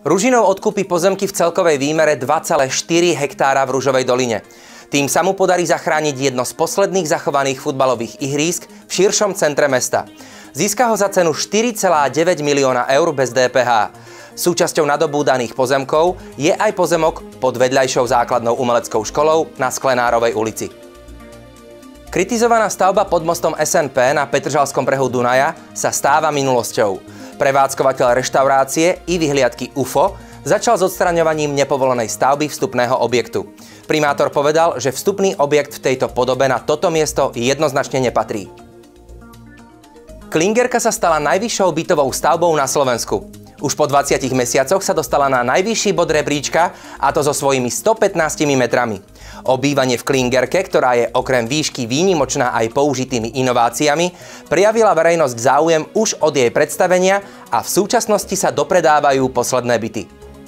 Ružinov odkúpi pozemky v celkovej výmere 2,4 hektára v Ružovej doline. Tým sa mu podarí zachrániť jedno z posledných zachovaných futbalových ihrísk v širšom centre mesta. Získa ho za cenu 4,9 milióna eur bez DPH. Súčasťou nadobúdaných pozemkov je aj pozemok pod vedľajšou základnou umeleckou školou na Sklenárovej ulici. Kritizovaná stavba pod mostom SNP na Petržalskom brehu Dunaja sa stáva minulosťou. Prevádzkovateľ reštaurácie i vyhliadky UFO začal s odstraňovaním nepovolenej stavby vstupného objektu. Primátor povedal, že vstupný objekt v tejto podobe na toto miesto jednoznačne nepatrí. Klingerka sa stala najvyššou bytovou stavbou na Slovensku. Už po 20 mesiacoch sa dostala na najvyšší bod rebríčka, a to so svojimi 115 metrami. O bývanie v Klingerke, ktorá je okrem výšky výnimočná aj použitými inováciami, prijavila verejnosť záujem už od jej predstavenia a v súčasnosti sa dopredávajú posledné byty.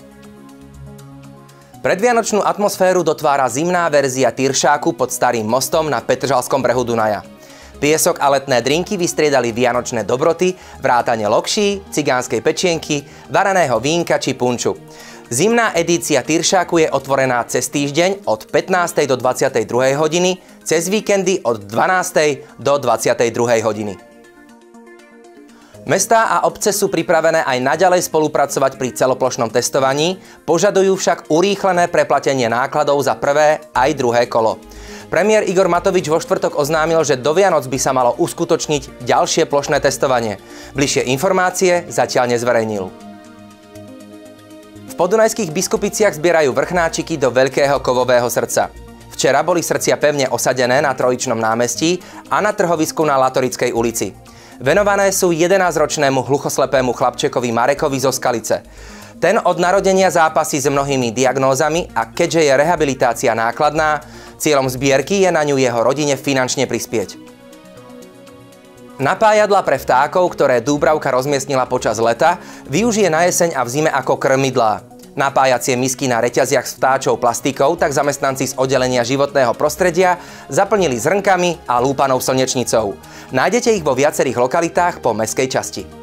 Predvianočnú atmosféru dotvára zimná verzia Tyršáku pod Starým mostom na Petržalskom brehu Dunaja. Piesok a letné drinky vystriedali vianočné dobroty, vrátane lokší, cigánskej pečienky, varaného vínka či punču. Zimná edícia Tyršáku je otvorená cez týždeň od 15. do 22. hodiny, cez víkendy od 12. do 22. hodiny. Mestá a obce sú pripravené aj naďalej spolupracovať pri celoplošnom testovaní, požadujú však urýchlené preplatenie nákladov za prvé aj druhé kolo. Premiér Igor Matovič vo štvrtok oznámil, že do Vianoc by sa malo uskutočniť ďalšie plošné testovanie. Bližšie informácie zatiaľ nezverejnil. V podunajských Biskupiciach zbierajú vrchnáčiky do veľkého kovového srdca. Včera boli srdcia pevne osadené na Trojičnom námestí a na trhovisku na Latorickej ulici. Venované sú 11-ročnému hluchoslepému chlapčekovi Marekovi zo Skalice. Ten od narodenia zápasí s mnohými diagnózami a keďže je rehabilitácia nákladná, cieľom zbierky je na ňu jeho rodine finančne prispieť. Napájadlá pre vtákov, ktoré Dúbravka rozmiestnila počas leta, využije na jeseň a v zime ako krmidlá. Napájacie misky na reťaziach s vtáčou plastikou tak zamestnanci z oddelenia životného prostredia zaplnili zrnkami a lúpanou slnečnicou. Nájdete ich vo viacerých lokalitách po mestskej časti.